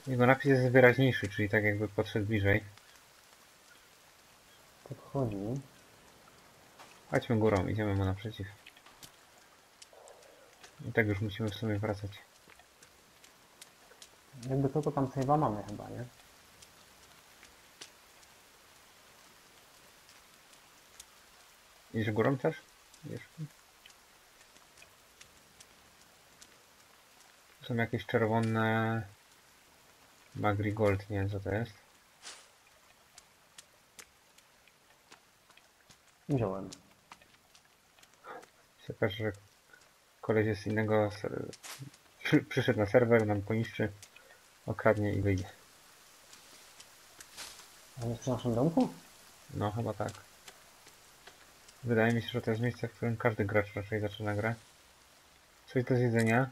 Jego napis jest wyraźniejszy, czyli tak jakby podszedł bliżej. Tak chodzi. Chodźmy górą, idziemy mu naprzeciw. I tak już musimy w sumie wracać. Jakby to tam save'a mamy chyba, nie? Idziesz górą też? Idziesz? Tu są jakieś czerwone... Magrigold, nie wiem co to jest. Wziąłem. Się okaże, że koleś jest z innego... Przyszedł na serwer, nam poniszczy, okradnie i wyjdzie. A nie przy naszym domku? No chyba tak. Wydaje mi się, że to jest miejsce, w którym każdy gracz raczej zaczyna grę. Coś do zjedzenia.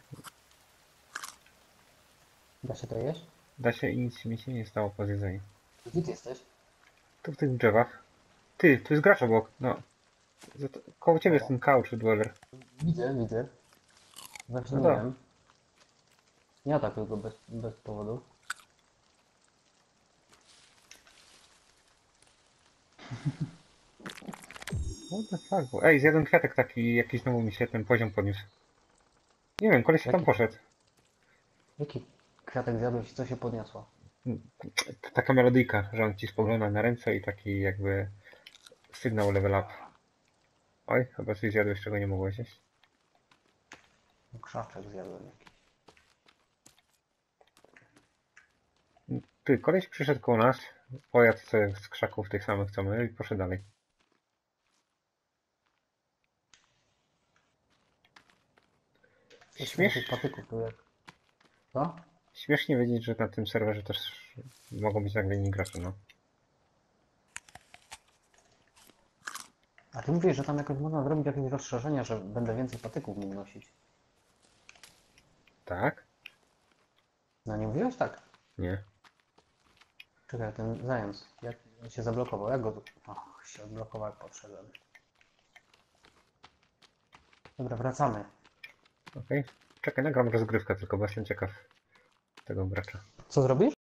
Da się to jeść? Da się i nic mi się nie stało po zjedzeniu. Gdzie ty jesteś? Tu w tych drzewach. Ty, tu jest gracz obok. No. Koło ciebie jest ten couch dweller. Widzę, widzę. Znaczy No nie to. wiem. Nie atakuj go bez powodu. What the fuck? Ej, zjadłem kwiatek taki, jakiś znowu mi się ten poziom podniósł. Nie wiem, koleś tam Jaki, poszedł. jaki kwiatek zjadłeś i co się podniosło? Taka melodyjka, że on ci spogląda na ręce i taki jakby sygnał level up. Oj, chyba coś zjadłeś, czego nie mogłeś jeść. Krzaczek zjadłem jakiś. Ty, koleś przyszedł koło nas, pojadł sobie z krzaków tych samych co my i poszedł dalej. Coś tych patyków tu jak... Co? Śmiesznie wiedzieć, że na tym serwerze też mogą być nagle inni gracze, no. A ty mówisz, że tam jakoś można zrobić jakieś rozszerzenia, że będę więcej patyków nim nosić. Tak? No nie mówiłeś tak? Nie. Czekaj, ten zając, jak on się zablokował? Jak go tu... Och, się odblokował jak podszedłem. Dobra, wracamy. Okej. Czekaj, nagram rozgrywkę tylko, bo jestem ciekaw tego gracza. Co zrobisz?